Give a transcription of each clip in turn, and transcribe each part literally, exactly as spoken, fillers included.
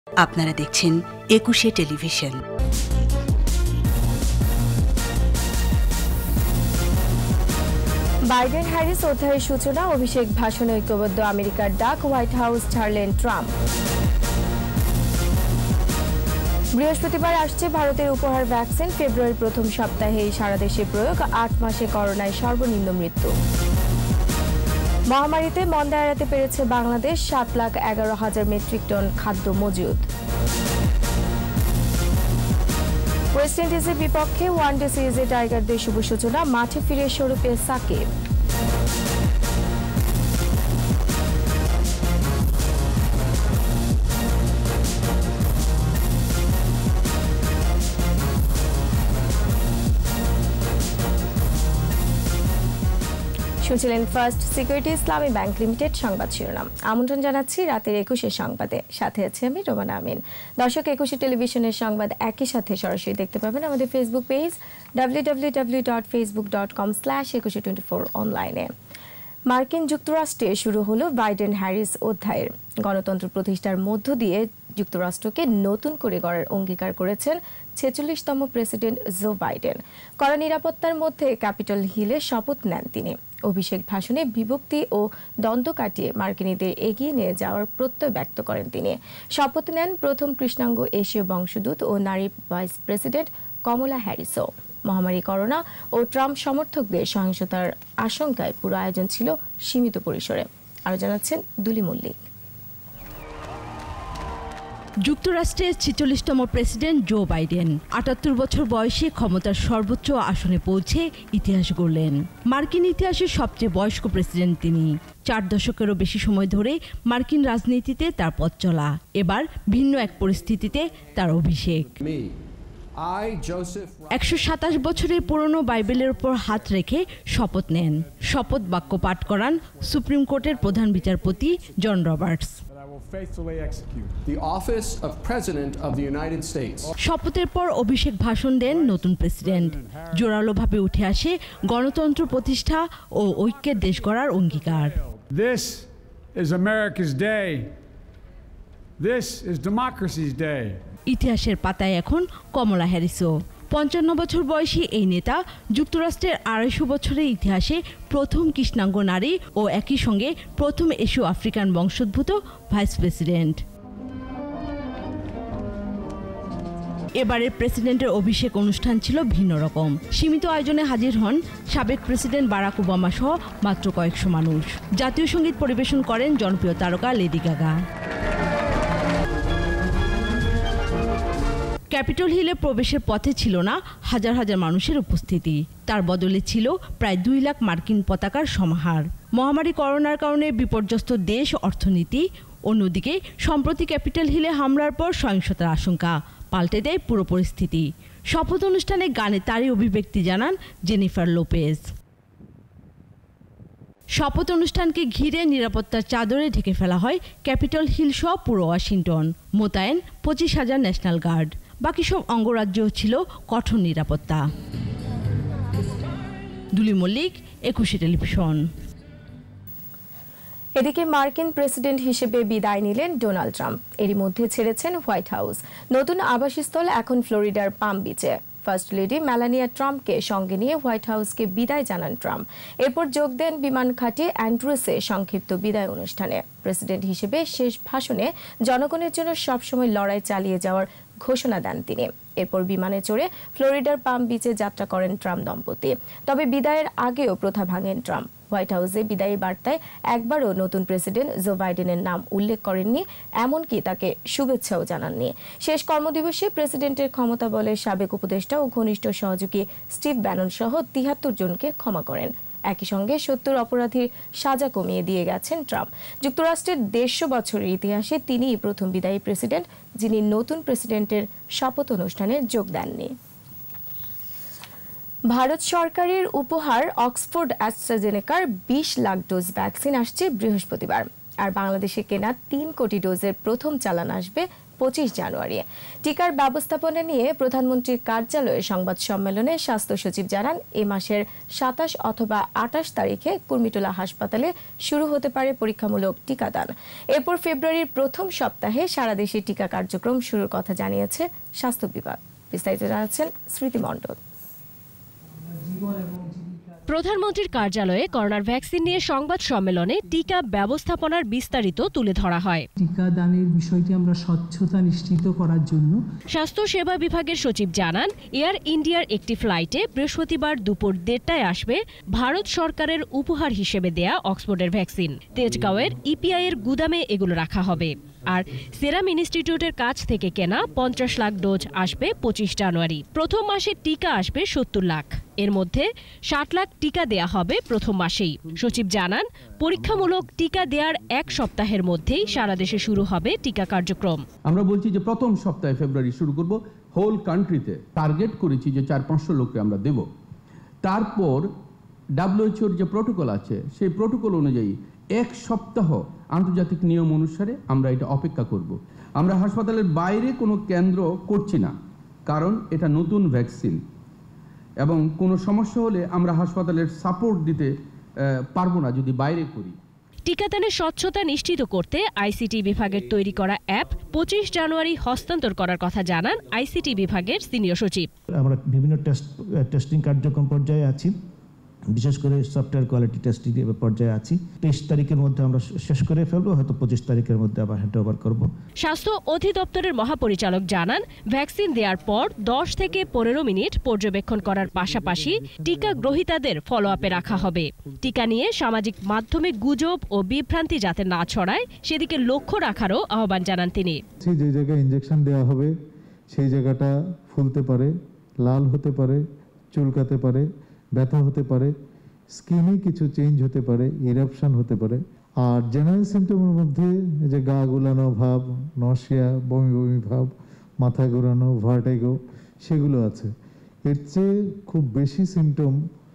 আপনারা দেখছেন একুশে টেলিভিশন। বাইডেন হ্যারিস অধ্যায়ের সূচনা, অভিষেক ভাষণে ঐক্যবদ্ধ আমেরিকার ডাক, হোয়াইট হাউস ছাড়লেন ট্রাম্প। বৃহস্পতিবার আসছে ভারতের উপহার ভ্যাকসিন, ফেব্রুয়ারির প্রথম সপ্তাহেই সারা দেশে প্রয়োগ, আট মাসে করোনায় সর্বনিম্ন মৃত্যু। মহামারীতে মন্দা এড়াতে পেরেছে বাংলাদেশ, সাত লাখ এগারো হাজার মেট্রিক টন খাদ্য মজুদ। ওয়েস্ট ইন্ডিজের বিপক্ষে ওয়ানডে সিরিজে টাইগারদের শুভ সূচনা, মাঠে ফিরে স্বরূপে সাকিব। শুনছিলেন first security Islami bank limited সংবাদ শিরোনাম। আমন্ত্রণ জানাচ্ছি রাতের একুশের সংবাদে, সাথে আছি আমি রোমানা আমিন। দর্শক, একুশে টেলিভিশনের সংবাদ একই সাথে সরাসরি দেখতে পাবেন আমাদের Facebook page W W W dot Facebook dot com slash Ekushey twenty four অনলাইনে। মার্কিন যুক্তরাষ্ট্রে শুরু হলো বাইডেন হ্যারিস অধ্যায়ের। গণতন্ত্র প্রতিষ্ঠার মধ্য দিয়ে যুক্তরাষ্ট্রকে নতুন করে গড়ার অঙ্গীকার করেছেন ছেচল্লিশতম প্রেসিডেন্ট জো বাইডেন। কড়া নিরাপত্তার মধ্যে ক্যাপিটল হিলে শপথ নেন তিনি। অভিষেক ভাষণে বিভক্তি ও দ্বন্দ্ব কাটিয়ে মার্কিনীদের এগিয়ে নিয়ে যাওয়ার প্রত্যয় ব্যক্ত করেন তিনি। শপথ নেন প্রথম কৃষ্ণাঙ্গ এশীয় বংশোদ্ভূত ও নারী ভাইস প্রেসিডেন্ট কমলা হ্যারিসও। মহামারী, করোনা ও ট্রাম্প সমর্থকদের সহিংসতার আশঙ্কায় পুরো আয়োজন ছিল সীমিত পরিসরে। আরও জানাচ্ছেন দুলি মল্লিক। যুক্তরাষ্ট্রের ছেচল্লিশতম প্রেসিডেন্ট জো বাইডেন আটাত্তর বছর বয়সে ক্ষমতার সর্বোচ্চ আসনে পৌঁছে ইতিহাস গড়লেন। মার্কিন ইতিহাসের সবচেয়ে বয়স্ক প্রেসিডেন্ট তিনি। চার দশকেরও বেশি সময় ধরে মার্কিন রাজনীতিতে তার পথ চলা। এবার ভিন্ন এক পরিস্থিতিতে তার অভিষেক। একশো সাতাশ বছরের পুরনো বাইবেলের উপর হাত রেখে শপথ নেন। শপথ বাক্য পাঠ করান সুপ্রিম কোর্টের প্রধান বিচারপতি জন রবার্টস। শপথের পর অভিষেক ভাষণ দেন নতুন প্রেসিডেন্ট। জোরালোভাবে উঠে আসে গণতন্ত্র প্রতিষ্ঠা ও ঐক্যের দেশ গড়ার অঙ্গীকার। This is America's day. This is democracy's day. ইতিহাসের পাতায় এখন কমলা হ্যারিসও। পঞ্চান্ন বছর বয়সী এই নেতা যুক্তরাষ্ট্রের আড়াইশো বছরের ইতিহাসে প্রথম কৃষ্ণাঙ্গ নারী ও একই সঙ্গে প্রথম এশীয় আফ্রিকান বংশোদ্ভূত ভাইস প্রেসিডেন্ট। এবারের প্রেসিডেন্টের অভিষেক অনুষ্ঠান ছিল ভিন্ন রকম। সীমিত আয়োজনে হাজির হন সাবেক প্রেসিডেন্ট বারাক ওবামা সহ মাত্র কয়েকশো মানুষ। জাতীয় সঙ্গীত পরিবেশন করেন জনপ্রিয় তারকা লেডি গাগা। ক্যাপিটল হিলে প্রবেশের পথে ছিল না হাজার হাজার মানুষের উপস্থিতি, তার বদলে ছিল প্রায় দুই লাখ মার্কিন পতাকার সমাহার। মহামারী করোনার কারণে বিপর্যস্ত দেশ অর্থনীতি, অন্যদিকে সম্প্রতি ক্যাপিটল হিলে হামলার পর সহিংসতার আশঙ্কা পাল্টে দেয় পুরো পরিস্থিতি। শপথ অনুষ্ঠানে গানে তারই অভিব্যক্তি জানান জেনিফার লোপেজ। শপথ অনুষ্ঠানকে ঘিরে নিরাপত্তার চাদরে ঢেকে ফেলা হয় ক্যাপিটল হিল সহ পুরো ওয়াশিংটন। মোতায়েন পঁচিশ হাজার ন্যাশনাল গার্ড। বাকি সব অঙ্গরাজ্যও ছিল কঠোর নিরাপত্তা। দুলি মল্লিক, একুশে টেলিভিশন। এদিকে মার্কিন প্রেসিডেন্ট হিসেবে বিদায় নিলেন ডোনাল্ড ট্রাম্প। এরই মধ্যে ছেড়েছেন হোয়াইট হাউস। নতুন আবাসস্থল এখন ফ্লোরিডার পাম বিচে। ফার্স্ট লেডি মেলানিয়া ট্রাম্পকে সঙ্গে নিয়ে হোয়াইট হাউসকে বিদায় জানান ট্রাম্প। এরপর যোগ দেন বিমান ঘাঁটি অ্যান্ড্রুসে সংক্ষিপ্ত বিদায় অনুষ্ঠানে। প্রেসিডেন্ট হিসেবে শেষ ভাষণে জনগণের জন্য সবসময় লড়াই চালিয়ে যাওয়ার ঘোষণা দেন তিনি। এরপর বিমানে চড়ে ফ্লোরিডার পাম বিচে যাত্রা করেন ট্রাম্প দম্পতি। তবে বিদায়ের আগেও প্রথা ভাঙেন ট্রাম্প। হোয়াইট হাউসে বিদায়ী বার্তায় একবারও নতুন প্রেসিডেন্ট জো বাইডেনের নাম উল্লেখ করেননি, এমনকি তাকে শুভেচ্ছাও জানাননি। শেষ কর্মদিবসে প্রেসিডেন্টের ক্ষমতা বলে সাবেক উপদেষ্টা ও ঘনিষ্ঠ সহযোগী স্টিভ ব্যানন সহ তিয়াত্তর জনকে ক্ষমা করেন। একই সঙ্গে সত্তর অপরাধীর সাজা কমিয়ে দিয়ে গেছেন ট্রাম্প। যুক্তরাষ্ট্রের দেড়শো বছরের ইতিহাসে তিনিই প্রথম বিদায়ী প্রেসিডেন্ট যিনি নতুন প্রেসিডেন্টের শপথ অনুষ্ঠানে যোগ দেননি। ভারত সরকারের উপহার অক্সফোর্ড অ্যাস্ট্রাজেনেকার বিশ লাখ ডোজ ভ্যাকসিন আসছে বৃহস্পতিবার। আর বাংলাদেশে কেনা তিন কোটি ডোজের প্রথম চালান আসবে পঁচিশ জানুয়ারি। টিকার ব্যবস্থাপনা নিয়ে প্রধানমন্ত্রীর কার্যালয়ে সংবাদ সম্মেলনে স্বাস্থ্য সচিব জানান, এ মাসের সাতাশ অথবা আটাশ তারিখে কুর্মিটোলা হাসপাতালে শুরু হতে পারে পরীক্ষামূলক টিকাদান। এরপর ফেব্রুয়ারির প্রথম সপ্তাহে সারা দেশে টিকা কার্যক্রম শুরুর কথা জানিয়েছে স্বাস্থ্য বিভাগ। বিস্তারিত জানাচ্ছেন স্মৃতি মণ্ডল। প্রধানমন্ত্রীর কার্যালয়ে করোনার ভ্যাকসিন নিয়ে সংবাদ সম্মেলনে টিকা ব্যবস্থাপনার বিস্তারিত তুলে ধরা হয়। টিকাদানের বিষয়টি আমরা স্বচ্ছতা নিশ্চিত করার জন্য স্বাস্থ্য সেবা বিভাগের সচিব জানান, এয়ার ইন্ডিয়ার একটি ফ্লাইটে বৃহস্পতিবার দুপুর দেড়টায় আসবে ভারত সরকারের উপহার হিসেবে দেয়া অক্সফোর্ডের ভ্যাকসিন। তেজগাঁওয়ের ইপিআই এর গুদামে এগুলো রাখা হবে। আর সেরাম ইনস্টিটিউটের কাছ থেকে কেনা পঞ্চাশ লাখ ডোজ আসবে পঁচিশ জানুয়ারি। প্রথম মাসে টিকা আসবে সত্তর লাখ। এর মধ্যে ষাট লাখ টিকা দেয়া হবে প্রথম মাসেই। সচিব জানান, পরীক্ষামূলক টিকা দেওয়ার এক সপ্তাহের মধ্যেই সারা দেশে শুরু হবে টিকা কার্যক্রম। আমরা বলছি যে প্রথম সপ্তাহে ফেব্রুয়ারি শুরু করব। হোল কান্ট্রিতে টার্গেট করেছি যে চার পাঁচশো লোককে আমরা দেব। তারপর ডাব্লিউএইচওর যে প্রোটোকল আছে সেই প্রোটোকল অনুযায়ী এক সপ্তাহ আন্তর্জাতিক নিয়ম অনুসারে আমরা এটা অপেক্ষা করব। আমরা হাসপাতালের বাইরে কোনো কেন্দ্র করছি না, কারণ এটা নতুন ভ্যাকসিন এবং কোনো সমস্যা হলে আমরা হাসপাতালের সাপোর্ট দিতে পারবো না যদি বাইরে করি। টিকাদানের স্বচ্ছতা নিশ্চিত করতে আইসিটি বিভাগের তৈরি করা অ্যাপ পঁচিশ জানুয়ারি হস্তান্তর করার কথা জানান আইসিটি বিভাগের সিনিয়র সচিব। আমরা বিভিন্ন টেস্ট টেস্টিং কার্যক্রম পর্যায়ে আছি, বিশেষ করে সফটওয়্যার কোয়ালিটি টেস্টিং পর্যায়ে আছি। তেইশ তারিখের মধ্যে আমরা শেষ করে ফেলবো, হয়তো পঁচিশ তারিখের মধ্যে আবার হ্যান্ড ওভার করবো। স্বাস্থ্য অধিদপ্তরের মহাপরিচালক জানান, ভ্যাকসিন দেওয়ার পর দশ থেকে পনেরো মিনিট পর্যবেক্ষণ করার পাশাপাশি টিকা গ্রহীতাদের ফলো আপে রাখা হবে। টিকা নিয়ে সামাজিক মাধ্যমে গুজব ও বিভ্রান্তি যাতে না ছড়ায় সেদিকে লক্ষ্য রাখারও আহ্বান জানান তিনি। যে জায়গায় ইনজেকশন দেওয়া হবে সেই জায়গাটা ফুলতে পারে, লাল হতে পারে, চুলকাতে পারে, ব্যথা হতে পারে, স্কিনে কিছু চেঞ্জ হতে পারে, ইরাপশন হতে পারে। আর জেনারেল সিমটমের মধ্যে যে গা গুলানো ভাব, নশিয়া, বমি বমি ভাব, মাথা ঘোরানো, ভার্টিগো সেগুলো আছে। এর চেয়ে খুব বেশি সিমটম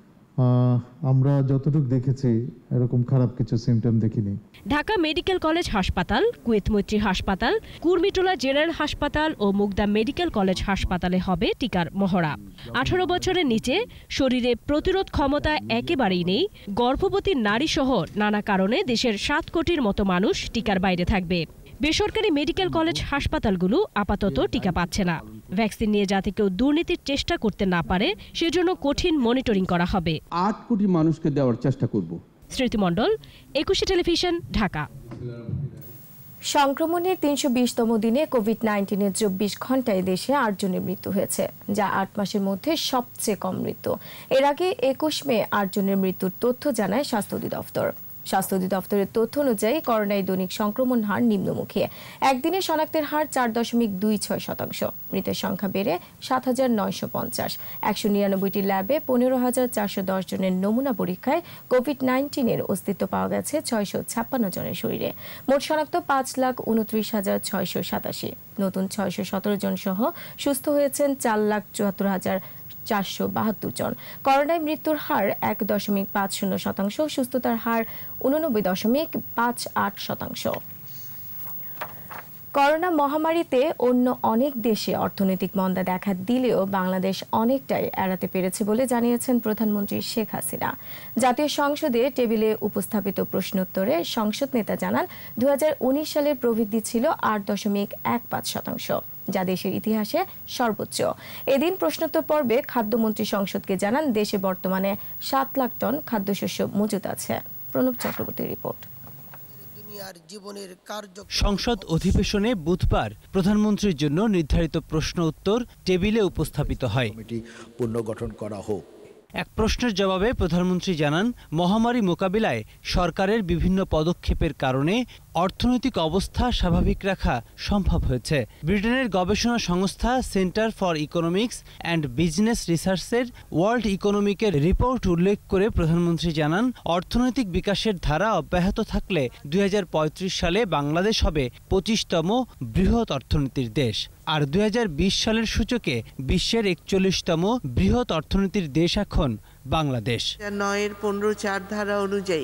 আমরা যতটুকু দেখেছি এরকম খারাপ কিছু সিমটম দেখিনি। ঢাকা মেডিকেল কলেজ হাসপাতাল, কুয়েত মৈত্রী হাসপাতাল, কুর্মিটোলা জেনারেল হাসপাতাল ও মুগদা মেডিকেল কলেজ হাসপাতালে হবে টিকার মহড়া। আঠারো বছরের নিচে, শরীরে প্রতিরোধ ক্ষমতা একেবারেই নেই, গর্ভবতী নারী সহ নানা কারণে দেশের সাত কোটির মতো মানুষ টিকার বাইরে থাকবে। বেসরকারি মেডিকেল কলেজ হাসপাতালগুলো আপাতত টিকা পাচ্ছে না। ভ্যাকসিন নিয়ে যাতে কেউ দুর্নীতির চেষ্টা করতে না পারে সেজন্য কঠিন মনিটরিং করা হবে। আট কোটি মানুষকে দেওয়ার চেষ্টা করব। স্মৃতি মণ্ডল, একুশে টেলিভিশন, ঢাকা। সংক্রমণের তিনশো বিশতম দিনে কোভিড নাইন্টিনের চব্বিশ ঘন্টায় দেশে আট জনের মৃত্যু হয়েছে, যা আট মাসের মধ্যে সবচেয়ে কম মৃত্যু। এর আগে একুশ মে আট জনের মৃত্যুর তথ্য জানায় স্বাস্থ্য অধিদপ্তর। স্বাস্থ্য অধিদপ্তরের তথ্য অনুযায়ী করোনায় দৈনিক সংক্রমণ হার নিম্নমুখী। একদিনে শনাক্তের হার চার দশমিক দুই ছয় শতাংশ। মৃতের সংখ্যা বেড়ে সাত হাজার নয়শো পঞ্চাশ। একশো নিরানব্বইটি ল্যাবে পনেরো হাজার চারশো দশ জনের নমুনা পরীক্ষায় কোভিড নাইন্টিনের অস্তিত্ব পাওয়া গেছে ছয়শো ছাপ্পান্ন জনের শরীরে। মোট শনাক্ত পাঁচ লাখ উনত্রিশ হাজার ছয়শো সাতাশি। নতুন ছয়শো সতেরো জন সহ সুস্থ হয়েছেন চার লাখ চুয়াত্তর হাজার চারশো বাহাত্তর জন। করোনায় মৃত্যুর হার এক দশমিক পাঁচ শূন্য শতাংশ, সুস্থতার হার উননব্বই দশমিক পাঁচ আট শতাংশ। করোনা মহামারীতে অন্য অনেক দেশে অর্থনৈতিক মন্দা দেখা দিলেও বাংলাদেশ অনেকটাই এড়াতে পেরেছে বলে জানিয়েছেন প্রধানমন্ত্রী শেখ হাসিনা। জাতীয় সংসদে টেবিলে উপস্থাপিত প্রশ্নোত্তরে সংসদ নেতা জানান, দু হাজার উনিশ সালের প্রবৃদ্ধি ছিল আট দশমিক এক পাঁচ শতাংশ, যা দেশের ইতিহাসে সর্বোচ্চ। এদিন প্রশ্নোত্তর পর্বে খাদ্যমন্ত্রী সংসদকে জানান, দেশে বর্তমানে সাত লাখ টন খাদ্যশস্য মজুত আছে। প্রণব চক্রবর্তীর রিপোর্ট। সংসদ অধিবেশনে বুধবার প্রধানমন্ত্রীর জন্য নির্ধারিত প্রশ্ন উত্তর টেবিলে উপস্থাপিত হয়। পুনর্গঠন করা হোক। এক প্রশ্নের জবাবে প্রধানমন্ত্রী জানান, মহামারী মোকাবিলায় সরকারের বিভিন্ন পদক্ষেপের কারণে অর্থনৈতিক অবস্থা স্বাভাবিক রাখা সম্ভব হয়েছে। ব্রিটেনের গবেষণা সংস্থা centre for economics and business রিসার্চের ওয়ার্ল্ড ইকোনমিকের রিপোর্ট উল্লেখ করে প্রধানমন্ত্রী জানান, অর্থনৈতিক বিকাশের ধারা অব্যাহত থাকলে দুই হাজার পঁয়ত্রিশ সালে বাংলাদেশ হবে পঁচিশতম বৃহৎ অর্থনীতির দেশ, আর দুই হাজার বিশ সালের সূচকে বিশ্বের একচল্লিশতম বৃহৎ অর্থনীতির দেশ এখন বাংলাদেশ। নয়ের পনেরো চার ধারা অনুযায়ী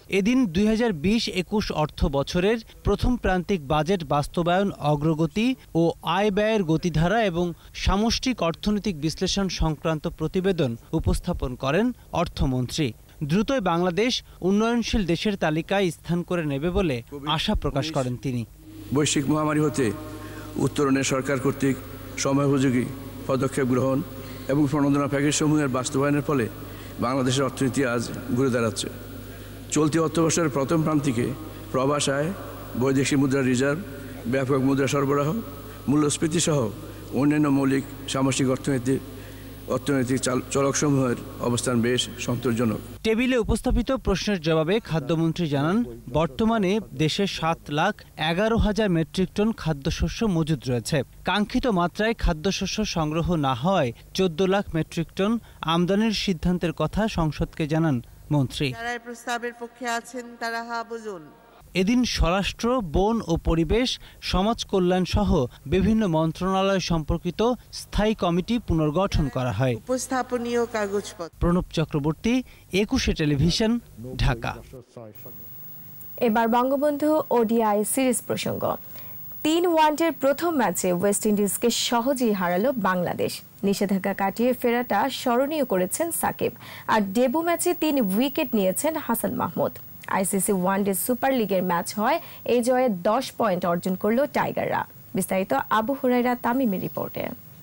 এদিন দুই হাজার বিশ একুশ অর্থ বছরের প্রথম প্রান্তিক বাজেট বাস্তবায়ন অগ্রগতি ও আয় ব্যয়ের গতিধারা এবং সামষ্টিক অর্থনৈতিক বিশ্লেষণ সংক্রান্ত প্রতিবেদন উপস্থাপন করেন অর্থমন্ত্রী। দ্রুতই বাংলাদেশ উন্নয়নশীল দেশের তালিকায় স্থান করে নেবে বলে আশা প্রকাশ করেন তিনি। বৈশ্বিক মহামারী হতে উত্তরণে সরকার কর্তৃক সময়োপযোগী পদক্ষেপ গ্রহণ এবং প্রণোদনা প্যাকেজসমূহের বাস্তবায়নের ফলে বাংলাদেশের অর্থনীতি আজ ঘুরে দাঁড়াচ্ছে। চলতি অর্থবর্ষের প্রথম প্রান্তিকে প্রবাস আয়, বৈদেশিক মুদ্রার রিজার্ভ, ব্যাপক মুদ্রা সরবরাহ, মূল্যস্ফীতি সহ অন্যান্য মৌলিক সামষ্টিক অর্থনীতি অর্থনৈতিক চলকসমূহের অবস্থান বেশ সন্তোষজনক। টেবিলে উপস্থাপিত প্রশ্নের জবাবে খাদ্যমন্ত্রী জানান, বর্তমানে দেশে সাত লাখ এগারো হাজার মেট্রিক টন খাদ্যশস্য মজুদ রয়েছে। কাঙ্ক্ষিত মাত্রায় খাদ্যশস্য সংগ্রহ না হওয়ায় চোদ্দ লাখ মেট্রিক টন আমদানির সিদ্ধান্তের কথা সংসদকে জানান মন্ত্রী। যারা এই প্রস্তাবের পক্ষে আছেন তারা হা বুঝুন। এদিন স্বরাষ্ট্র, বন ও পরিবেশ, সমাজ কল্যাণ সহ বিভিন্ন মন্ত্রণালয় সম্পর্কিত স্থায়ী কমিটি পুনর্গঠন করা হয়। উপস্থাপনীয় কাগজপত্র। প্রণব চক্রবর্তী, একুশে টেলিভিশন, ঢাকা। এবার বঙ্গবন্ধু ওডিআই সিরিজ প্রসঙ্গ। তিন ওয়ানডের প্রথম ম্যাচে ওয়েস্ট ইন্ডিজকে সহজেই হারালো বাংলাদেশ। নিষেধাজ্ঞা কাটিয়ে ফেরাটা স্মরণীয় করেছেন সাকিব। আর ডেবু ম্যাচে তিন উইকেট নিয়েছেন Hasan Mahmud. ICC one day super লিগের ম্যাচ হয় এই জয়ে দশ পয়েন্ট অর্জন করল টাইগাররা। বিস্তারিত আবু হুরাইরা তামিমের রিপোর্টে।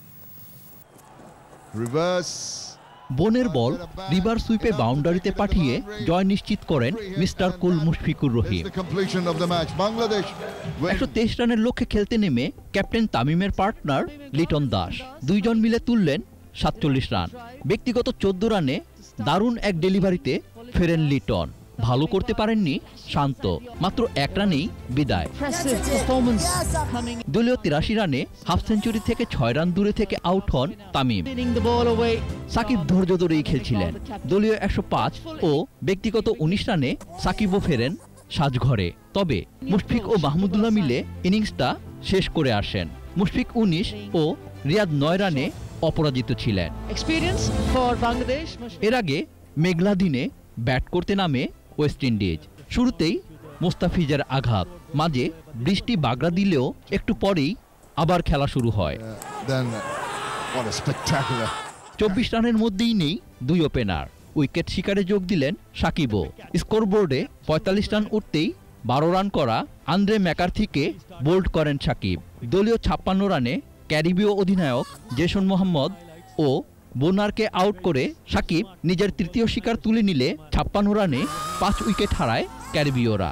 বনের বল রিভার সুইপে বাউন্ডারিতে পাঠিয়ে জয় নিশ্চিত করেন মিস্টার কুল মুশফিকুর রহিম। একশো তেইশ রানের লক্ষ্যে খেলতে নেমে ক্যাপ্টেন তামিমের পার্টনার লিটন দাস দুইজন মিলে তুললেন সাতচল্লিশ রান। ব্যক্তিগত চোদ্দ রানে দারুণ এক ডেলিভারিতে ফেরেন লিটন। ভালো করতে পারেননি শান্ত, মাত্র এক রানেই বিদায়। দলীয় তিরাশি রানে হাফ সেঞ্চুরি থেকে ছয় রান দূরে থেকে আউট হন তামিম। সাকিব ধৈর্য ধরেই খেলছিলেন। দলীয় একশো পাঁচ ও ব্যক্তিগত উনিশ রানে সাকিবও ফেরেন সাজঘরে। তবে মুশফিক ও মাহমুদুল্লাহ মিলে ইনিংসটা শেষ করে আসেন। মুশফিক উনিশ ও রিয়াদ নয় রানে অপরাজিত ছিলেন। এর আগে মেঘলা দিনে ব্যাট করতে নামে ওয়েস্ট ইন্ডিজ। শুরুতেই মোস্তাফিজের আঘাত, মাঝে বৃষ্টি বাগড়া দিলেও একটু পরেই আবার খেলা শুরু হয়। চব্বিশ রানের মধ্যেই নেই দুই ওপেনার। উইকেট শিকারে যোগ দিলেন সাকিবও। স্কোরবোর্ডে পঁয়তাল্লিশ রান উঠতেই বারো রান করা আন্দ্রে ম্যাকার্থিকে বোল্ড করেন সাকিব। দলীয় ছাপ্পান্ন রানে ক্যারিবীয় অধিনায়ক জেসন মোহাম্মদ ও বোনারকে আউট করে সাকিব নিজের তৃতীয় শিকার তুলে নিলে ছাপ্পান্ন রানে পাঁচ উইকেট হারায় ক্যারিবীয়রা।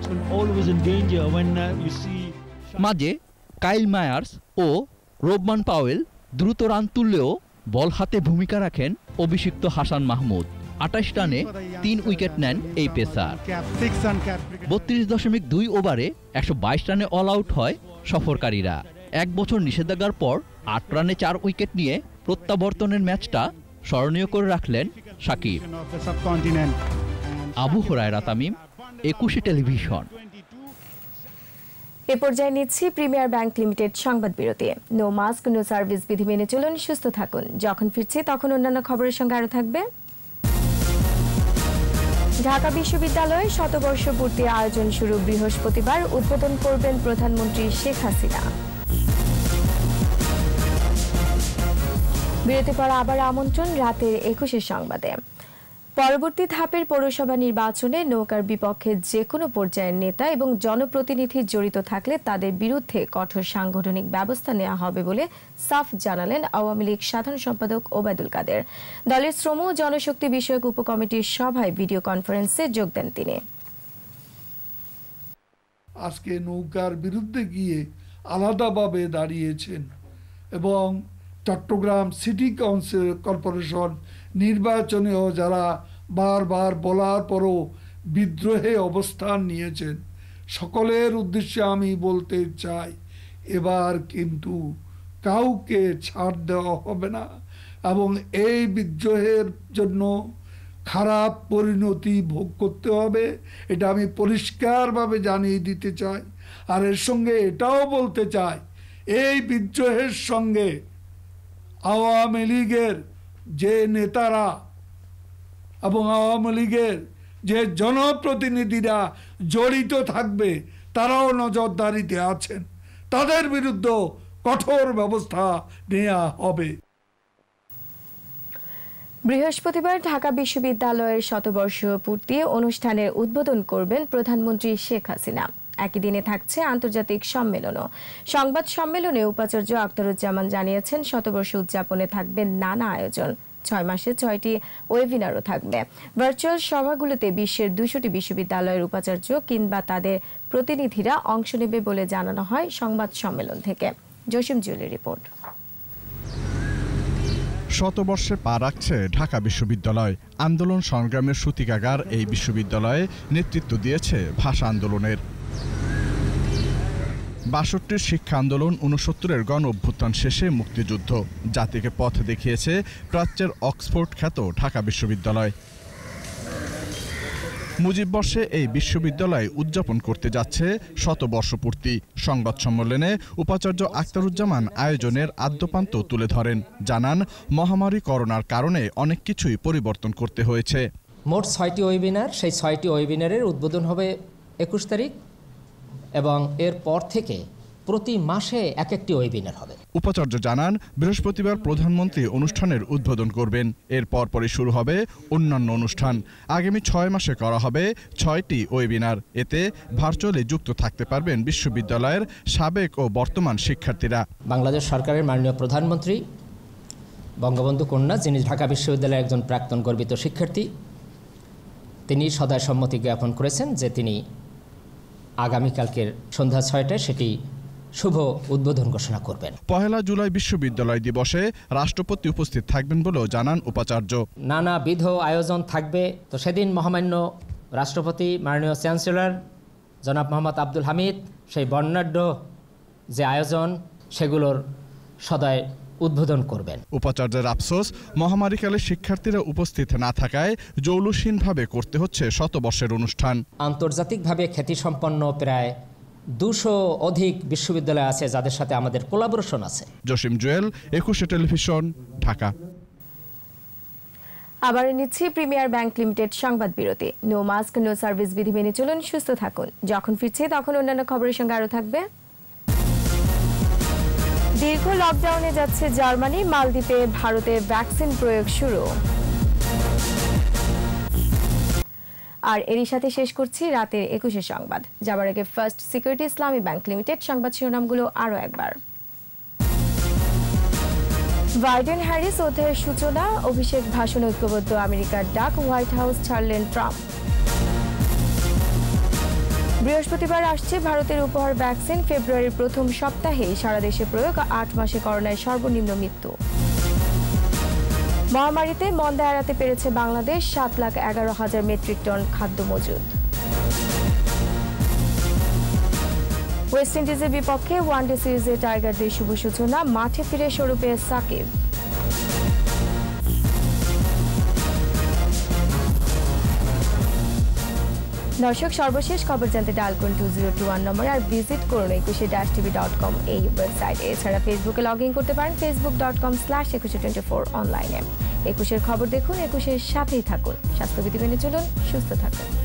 মাঝে কাইল মায়ার্স ও রোবমান পাওয়েল দ্রুত রান তুললেও বল হাতে ভূমিকা রাখেন অভিষিক্ত হাসান মাহমুদ। আটাইশ রানে তিন উইকেট নেন এই পেসার। বত্রিশ দশমিক দুই ওভারে একশো বাইশ রানে অল আউট হয় সফরকারীরা। এক বছর নিষেধাজ্ঞার পর আট রানে চার উইকেট নিয়ে প্রত্যাবর্তনের ম্যাচটা স্মরণীয় করে রাখলেন সাকিব। আবু হুরায়রা তামিম, একুশে টেলিভিশন। এ পর্যায়ে নিচ্ছি প্রিমিয়ার ব্যাংক লিমিটেড সংবাদ বিরতি। নো মাস্ক নো সার্ভিস বিধি মেনে চলুন, সুস্থ থাকুন। যখন ফিরছি তখন অন্যান্য খবরের সঙ্গে আরো থাকবে। ঢাকা বিশ্ববিদ্যালয়ে শতবর্ষ পূর্তি আয়োজন শুরু বৃহস্পতিবার। উদ্বোধন করবেন প্রধানমন্ত্রী শেখ হাসিনা। বিরতি পর আবার আমন্ত্রণ রাতের একুশের সংবাদে। পরবর্তী ধাপের পৌরসভা নির্বাচনে নৌকার বিপক্ষে যে কোনো পর্যায়ের নেতা এবং জনপ্রতিনিধি জড়িত থাকলে তাদের বিরুদ্ধে কঠোর সাংগঠনিক ব্যবস্থা নেওয়া হবে বলে সাফ জানালেন আওয়ামী লীগ সাধারণ সম্পাদক ওবায়দুল কাদের। দলের শ্রম ও জনশক্তি বিষয়ক উপকমিটির সভায় ভিডিও কনফারেন্সে যোগ দেন তিনি। আজকে নৌকার বিরুদ্ধে গিয়ে আলাদাভাবে দাঁড়িয়েছেন এবং চট্টগ্রাম সিটি কাউন্সিল কর্পোরেশন নির্বাচনেও যারা বারবার বলার পরও বিদ্রোহে অবস্থান নিয়েছেন, সকলের উদ্দেশ্যে আমি বলতে চাই, এবার কিন্তু কাউকে ছাড় দেওয়া হবে না এবং এই বিদ্রোহের জন্য খারাপ পরিণতি ভোগ করতে হবে, এটা আমি পরিষ্কারভাবে জানিয়ে দিতে চাই। আর এর সঙ্গে এটাও বলতে চাই, এই বিদ্রোহের সঙ্গে আওয়ামী লীগের যে নেতারা এবং আওয়ামী লীগের যে জনপ্রতিনিধিরা জড়িত থাকবে তারাও নজরদারিতে আছেন, তাদের বিরুদ্ধে কঠোর ব্যবস্থা নেওয়া হবে। বৃহস্পতিবার ঢাকা বিশ্ববিদ্যালয়ের শতবর্ষ পূর্তি অনুষ্ঠানের উদ্বোধন করবেন প্রধানমন্ত্রী শেখ হাসিনা। একই দিনে থাকছে আন্তর্জাতিক সম্মেলনও। সংবাদ সম্মেলনে উপাচার্য আখতারুজ্জামান জানিয়েছেন, শতবর্ষ উদযাপনে থাকবে নানা আয়োজন। ছয় মাসে ছয়টি ওয়েবিনারও থাকবে। ভার্চুয়াল সভাগুলোতে বিশ্বের দুশোটি বিশ্ববিদ্যালয়ের উপাচার্য কিংবা তাদের প্রতিনিধিরা অংশ নেবে বলে জানানো হয় সংবাদ সম্মেলন থেকে। জসিম জুয়েলের রিপোর্ট। শতবর্ষে পা রাখছে ঢাকা বিশ্ববিদ্যালয়। আন্দোলন সংগ্রামের সূতিকাগার এই বিশ্ববিদ্যালয়ে নেতৃত্ব দিয়েছে ভাষা আন্দোলনের। বাষট্টির শিক্ষা আন্দোলন, উনসত্তরের গণ অভ্যুত্থান শেষে মুক্তিযুদ্ধ, জাতিকে পথ দেখিয়েছে প্রাচ্যের অক্সফোর্ড খ্যাত ঢাকা বিশ্ববিদ্যালয়। মুজিববর্ষে এই বিশ্ববিদ্যালয় উদযাপন করতে যাচ্ছে শতবর্ষপূর্তি। সংবাদ সম্মেলনে উপাচার্য আখতারুজ্জামান আয়োজনের আদ্যপান্ত তুলে ধরেন। জানান, মহামারী করোনার কারণে অনেক কিছুই পরিবর্তন করতে হয়েছে। মোট ছয়টি ওয়েবিনার, সেই ছয়টি ওয়েবিনারের উদ্বোধন হবে একুশ তারিখ এবং এর পর থেকে প্রতি মাসে এক একটি ওয়েবিনার হবে। উপাচার্য জানান, বৃহস্পতিবার প্রধানমন্ত্রী অনুষ্ঠানের উদ্বোধন করবেন। এর পরপরই শুরু হবে অন্যান্য অনুষ্ঠান। আগামী ছয় মাসে করা হবে ছয়টি ওয়েবিনার। এতে ভার্চুয়ালি যুক্ত থাকতে পারবেন বিশ্ববিদ্যালয়ের সাবেক ও বর্তমান শিক্ষার্থীরা। বাংলাদেশ সরকারের মাননীয় প্রধানমন্ত্রী বঙ্গবন্ধু কন্যা, যিনি ঢাকা বিশ্ববিদ্যালয়ের একজন প্রাক্তন গর্বিত শিক্ষার্থী, তিনি সদয় সম্মতি জ্ঞাপন করেছেন যে তিনি আগামীকালকের সন্ধ্যা ছয়টায় সেটি শুভ উদ্বোধন ঘোষণা করবেন। পহেলা জুলাই বিশ্ববিদ্যালয় দিবসে রাষ্ট্রপতি উপস্থিত থাকবেন বলেও জানান উপাচার্য। নানাবিধ আয়োজন থাকবে। তো সেদিন মহামান্য রাষ্ট্রপতি, মাননীয় চ্যান্সেলর জনাব মোহাম্মদ আব্দুল হামিদ সেই বর্ণাঢ্য যে আয়োজন সেগুলোর সদয় উদ্বোধন করবেন। উপাচার্যের আফসোস, মহামারীকালে শিক্ষার্থীরা উপস্থিত না থাকায় জৌলুসীনভাবে করতে হচ্ছে শতবর্ষের অনুষ্ঠান। আন্তর্জাতিকভাবে খ্যাতিসম্পন্ন প্রায় দুশো অধিক বিশ্ববিদ্যালয় আছে যাদের সাথে আমাদের কোলাবোরেশন আছে। জসিম জুয়েল, একুশে টেলিভিশন, ঢাকা। আবার নিচ্ছি প্রিমিয়ার ব্যাংক লিমিটেড সংবাদ বিরতি। নো মাস্ক নো সার্ভিস বিধি মেনে চলুন, সুস্থ থাকুন। যখন ফিরছি তখন অন্যান্য খবরের সঙ্গে আরও থাকবে। দীর্ঘ লকডাউনে যাচ্ছে জার্মানি, মালদ্বীপে ভারতে ভ্যাকসিন প্রয়োগ শুরু। আর এরই সাথে শেষ করছি রাতের একুশে সংবাদ। যাবার আগে first security Islami bank limited সংবাদ শিরোনামগুলো আরও একবার। বাইডেন হ্যারিস অধ্যায়ের সূচনা, অভিষেক ভাষণ ঐক্যবদ্ধ আমেরিকার ডাক, হোয়াইট হাউস ছাড়লেন ট্রাম্প। বৃহস্পতিবার আসছে ভারতের উপহার ভ্যাকসিন, ফেব্রুয়ারির প্রথম সপ্তাহেই সারা দেশে প্রয়োগ, আট মাসে করোনায় সর্বনিম্ন মৃত্যু। মহামারীতে মন্দা এড়াতে পেরেছে বাংলাদেশ, সাত লাখ এগারো হাজার মেট্রিক টন খাদ্য মজুদ। ওয়েস্ট ইন্ডিজের বিপক্ষে ওয়ানডে সিরিজে টাইগারদের শুভ সূচনা, মাঠে ফিরে স্বরূপে সাকিব। দর্শক, সর্বশেষ খবর জানতে ডায়াল করুন টু জিরো টু ওয়ান নম্বরে, আর ভিজিট করুন একুশে ড্যাশ টিভি ডট কম এই ওয়েবসাইটে। এছাড়া ফেসবুকে লগ ইন করতে পারেন Facebook dot com slash Ekushey twenty four অনলাইনে। একুশের খবর দেখুন, একুশের সাথেই থাকুন। স্বাস্থ্যবিধি মেনে চলুন, সুস্থ থাকুন।